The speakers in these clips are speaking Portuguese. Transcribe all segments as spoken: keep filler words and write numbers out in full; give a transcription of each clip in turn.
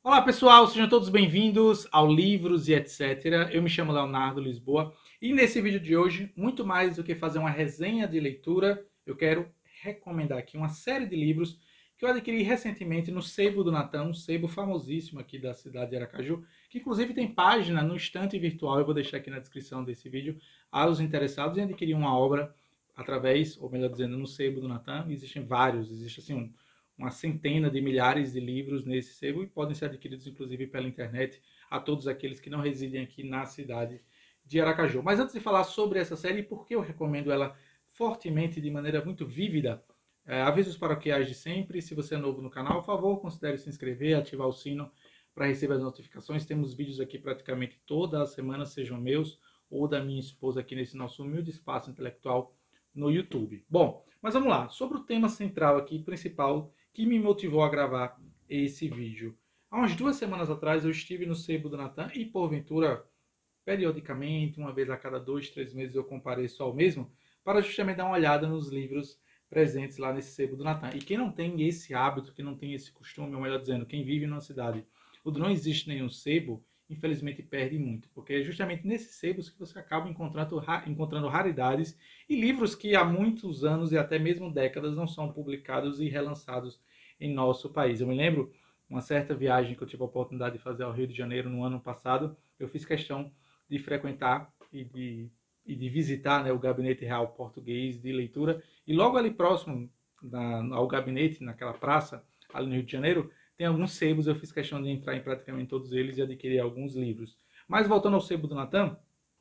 Olá pessoal, sejam todos bem-vindos ao Livros e etcétera. Eu me chamo Leonardo Lisboa e nesse vídeo de hoje, muito mais do que fazer uma resenha de leitura, eu quero recomendar aqui uma série de livros que eu adquiri recentemente no Sebo do Natan, um sebo famosíssimo aqui da cidade de Aracaju, que inclusive tem página no estante virtual, eu vou deixar aqui na descrição desse vídeo, aos interessados em adquirir uma obra através, ou melhor dizendo, no Sebo do Natan. Existem vários, existe assim um uma centena de milhares de livros nesse sebo e podem ser adquiridos inclusive pela internet a todos aqueles que não residem aqui na cidade de Aracaju. Mas antes de falar sobre essa série, por que eu recomendo ela fortemente, de maneira muito vívida, é, avisos paroquiais de sempre. Se você é novo no canal, por favor, considere se inscrever, ativar o sino para receber as notificações. Temos vídeos aqui praticamente toda a semana, sejam meus ou da minha esposa aqui nesse nosso humilde espaço intelectual no YouTube. Bom, mas vamos lá. Sobre o tema central aqui, principal, que me motivou a gravar esse vídeo. Há umas duas semanas atrás eu estive no Sebo do Natan e, porventura, periodicamente, uma vez a cada dois, três meses eu compareço ao mesmo, para justamente dar uma olhada nos livros presentes lá nesse Sebo do Natan. E quem não tem esse hábito, quem não tem esse costume, ou melhor dizendo, quem vive numa cidade onde não existe nenhum sebo, infelizmente perde muito, porque é justamente nesses sebos que você acaba encontrando, encontrando raridades e livros que há muitos anos e até mesmo décadas não são publicados e relançados em nosso país. Eu me lembro uma certa viagem que eu tive a oportunidade de fazer ao Rio de Janeiro no ano passado, eu fiz questão de frequentar e de, e de visitar, né, o Gabinete Real Português de Leitura, e logo ali próximo na, ao gabinete, naquela praça, ali no Rio de Janeiro, tem alguns sebos, eu fiz questão de entrar em praticamente todos eles e adquirir alguns livros. Mas voltando ao sebo do Natan,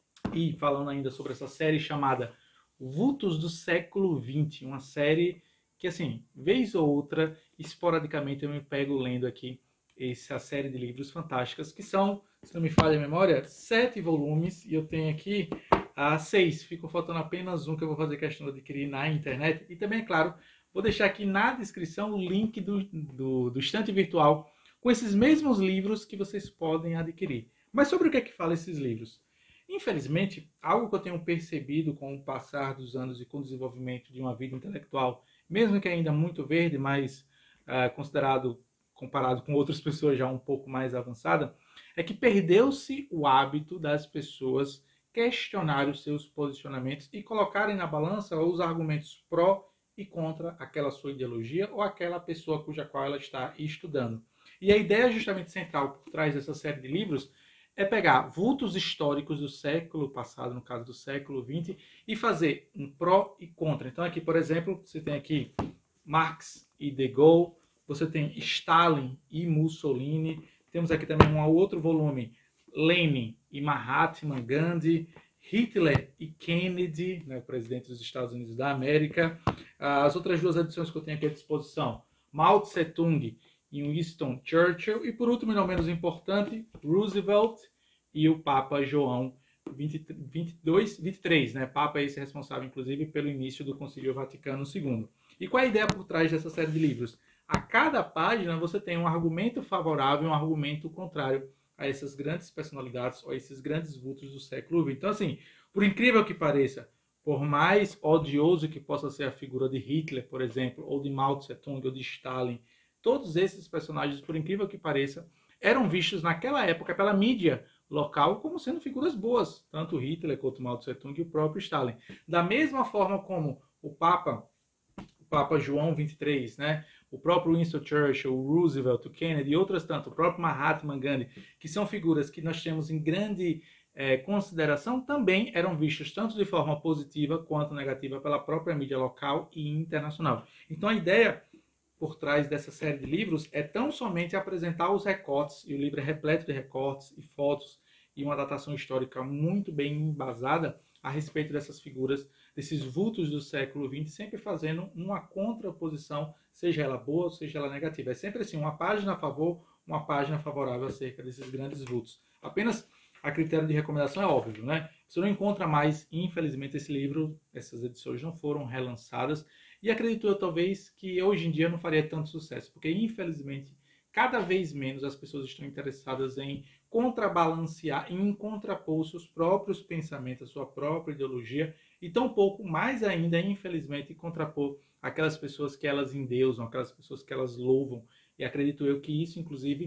e falando ainda sobre essa série chamada Vultos do Século vinte, uma série que, assim, vez ou outra, esporadicamente eu me pego lendo aqui essa série de livros fantásticas, que são, se não me falha a memória, sete volumes, e eu tenho aqui ah, seis. Ficou faltando apenas um que eu vou fazer questão de adquirir na internet. E também, é claro, vou deixar aqui na descrição o link do, do, do estante virtual com esses mesmos livros que vocês podem adquirir. Mas sobre o que é que fala esses livros? Infelizmente, algo que eu tenho percebido com o passar dos anos e com o desenvolvimento de uma vida intelectual, mesmo que ainda muito verde, mas uh, considerado, comparado com outras pessoas já um pouco mais avançada, é que perdeu-se o hábito das pessoas questionarem os seus posicionamentos e colocarem na balança os argumentos pró e contra aquela sua ideologia ou aquela pessoa cuja qual ela está estudando. E a ideia justamente central por trás dessa série de livros é pegar vultos históricos do século passado, no caso do século vinte, e fazer um pró e contra. Então aqui, por exemplo, você tem aqui Marx e De Gaulle, você tem Stalin e Mussolini, temos aqui também um outro volume, Lenin e Mahatma Gandhi, Hitler e Kennedy, né, o presidente dos Estados Unidos da América. As outras duas edições que eu tenho aqui à disposição, Mao Tse Tung e Winston Churchill. E por último, e não menos importante, Roosevelt e o Papa João vinte, vinte e dois, vinte e três, né? Papa é esse responsável, inclusive, pelo início do Concílio Vaticano segundo. E qual é a ideia por trás dessa série de livros? A cada página você tem um argumento favorável e um argumento contrário a essas grandes personalidades ou a esses grandes vultos do século vinte. Então, assim, por incrível que pareça, por mais odioso que possa ser a figura de Hitler, por exemplo, ou de Mao Tse Tung, ou de Stalin, todos esses personagens, por incrível que pareça, eram vistos naquela época pela mídia local como sendo figuras boas, tanto Hitler quanto Mao Tse Tung e o próprio Stalin. Da mesma forma como o Papa, o Papa João vinte e três, né? O próprio Winston Churchill, o Roosevelt, o Kennedy e outras tantas, o próprio Mahatma Gandhi, que são figuras que nós temos em grande é, consideração, também eram vistos tanto de forma positiva quanto negativa pela própria mídia local e internacional. Então a ideia por trás dessa série de livros é tão somente apresentar os recortes, e o livro é repleto de recortes e fotos e uma datação histórica muito bem embasada a respeito dessas figuras, desses vultos do século vinte, sempre fazendo uma contraposição, seja ela boa, seja ela negativa. É sempre assim, uma página a favor, uma página favorável acerca desses grandes vultos. Apenas a critério de recomendação é óbvio, né? Você não encontra mais, infelizmente, esse livro, essas edições não foram relançadas, e acredito eu, talvez, que hoje em dia não faria tanto sucesso, porque, infelizmente, cada vez menos as pessoas estão interessadas em contrabalancear, em contrapor seus próprios pensamentos, a sua própria ideologia, e tão pouco mais ainda, infelizmente, contrapor aquelas pessoas que elas endeusam, aquelas pessoas que elas louvam. E acredito eu que isso, inclusive,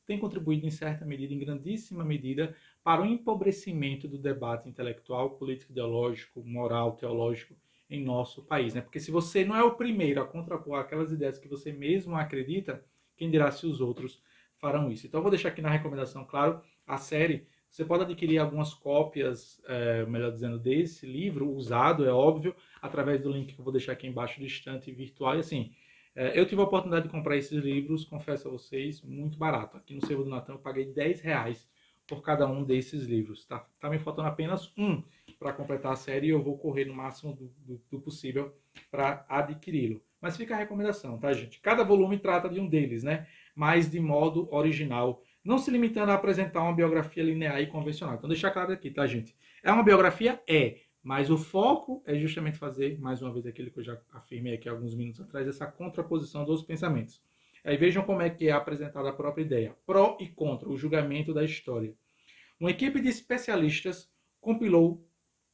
tem contribuído em certa medida, em grandíssima medida, para o empobrecimento do debate intelectual, político, ideológico, moral, teológico em nosso país, né? Porque se você não é o primeiro a contrapor aquelas ideias que você mesmo acredita, quem dirá se os outros farão isso? Então eu vou deixar aqui na recomendação, claro, a série. Você pode adquirir algumas cópias, é, melhor dizendo, desse livro, usado, é óbvio, através do link que eu vou deixar aqui embaixo do estante virtual. E assim, é, eu tive a oportunidade de comprar esses livros, confesso a vocês, muito barato. Aqui no Sebo do Natan eu paguei dez reais por cada um desses livros. Tá, tá me faltando apenas um para completar a série e eu vou correr no máximo do, do, do possível para adquiri-lo. Mas fica a recomendação, tá, gente? Cada volume trata de um deles, né? Mas de modo original, não se limitando a apresentar uma biografia linear e convencional. Então, deixar claro aqui, tá, gente? É uma biografia? É. Mas o foco é justamente fazer, mais uma vez, aquilo que eu já afirmei aqui alguns minutos atrás, essa contraposição dos pensamentos. Aí vejam como é que é apresentada a própria ideia. Pró e contra, o julgamento da história. Uma equipe de especialistas compilou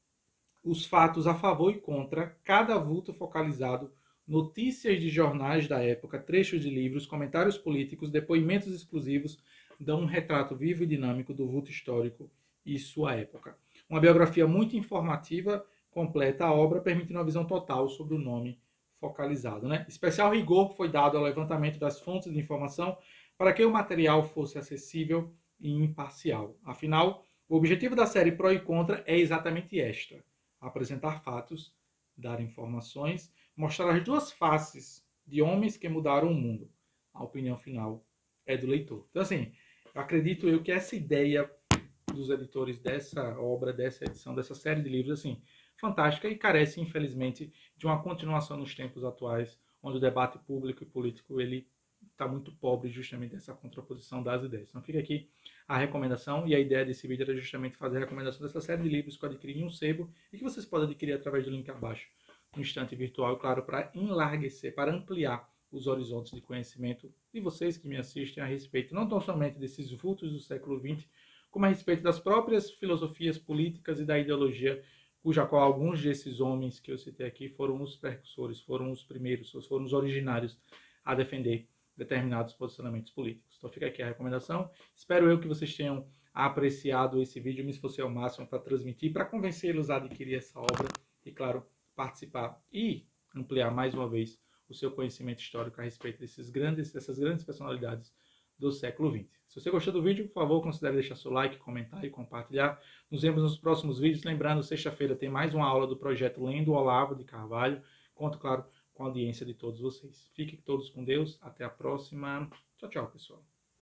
os fatos a favor e contra cada vulto focalizado, notícias de jornais da época, trechos de livros, comentários políticos, depoimentos exclusivos, dão um retrato vivo e dinâmico do vulto histórico e sua época. Uma biografia muito informativa completa a obra, permitindo uma visão total sobre o nome focalizado, né? Especial rigor foi dado ao levantamento das fontes de informação para que o material fosse acessível e imparcial. Afinal, o objetivo da série Pró e Contra é exatamente esta: apresentar fatos, dar informações, mostrar as duas faces de homens que mudaram o mundo. A opinião final é do leitor. Então, assim, eu acredito eu que essa ideia dos editores dessa obra, dessa edição, dessa série de livros, assim, fantástica e carece, infelizmente, de uma continuação nos tempos atuais, onde o debate público e político ele está muito pobre justamente dessa contraposição das ideias. Então fica aqui a recomendação, e a ideia desse vídeo era justamente fazer a recomendação dessa série de livros que eu adquiri em um sebo e que vocês podem adquirir através do link abaixo, no instante virtual, claro, para enlarguecer, para ampliar os horizontes de conhecimento de vocês que me assistem a respeito, não tão somente desses vultos do século vinte, como a respeito das próprias filosofias políticas e da ideologia, cuja qual alguns desses homens que eu citei aqui foram os precursores, foram os primeiros, foram os originários a defender determinados posicionamentos políticos. Então fica aqui a recomendação. Espero eu que vocês tenham apreciado esse vídeo, me esforcei ao máximo para transmitir, para convencê-los a adquirir essa obra e, claro, participar e ampliar mais uma vez o seu conhecimento histórico a respeito desses grandes, dessas grandes personalidades do século vinte. Se você gostou do vídeo, por favor, considere deixar seu like, comentar e compartilhar. Nos vemos nos próximos vídeos. Lembrando, sexta-feira tem mais uma aula do projeto Lendo o Olavo de Carvalho. Conto, claro, com a audiência de todos vocês. Fiquem todos com Deus. Até a próxima. Tchau, tchau, pessoal.